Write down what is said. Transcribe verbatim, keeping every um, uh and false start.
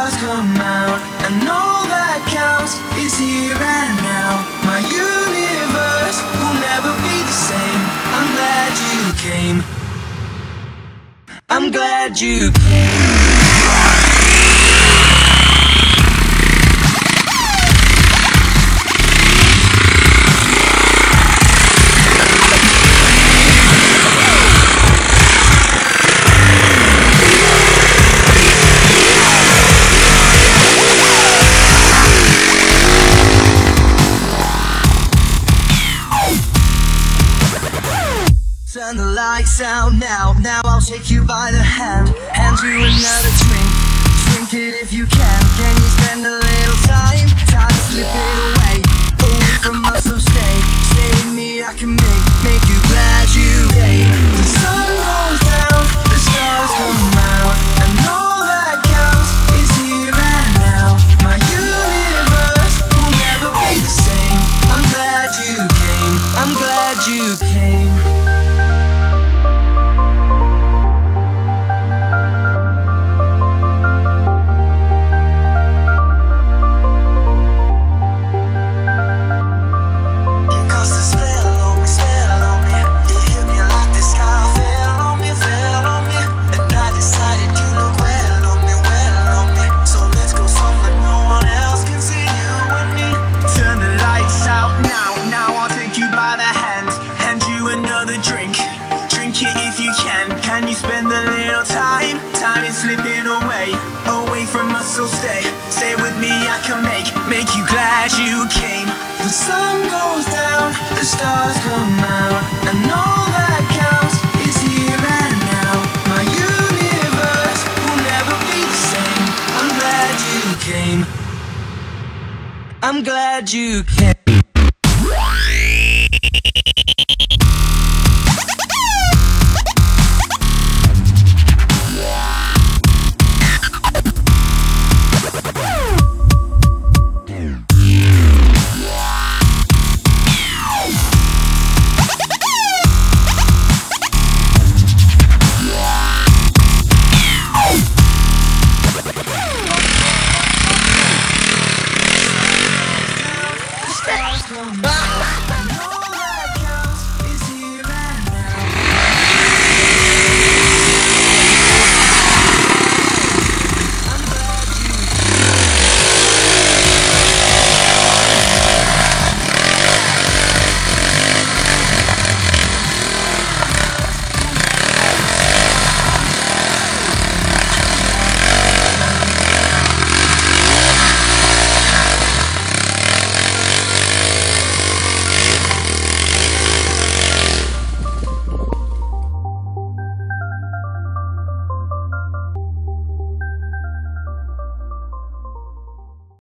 stars come out, and all that counts is here and now. My universe will never be the same. I'm glad you came. I'm glad you came. Turn the lights out now, now I'll take you by the hand. Hand you another drink, drink it if you can. Can you spend a little time, time to slip it away, away from us, so stay, stay with me, I can make, make you glad you came. The sun goes down, the stars come out, and all that counts is here and now. My universe will never be the same. I'm glad you came, I'm glad you came. Can you spend a little time? Time is slipping away, away from us, so stay, stay with me, I can make, make you glad you came. The sun goes down, the stars come out, and all that counts is here and now. My universe will never be the same. I'm glad you came. I'm glad you came.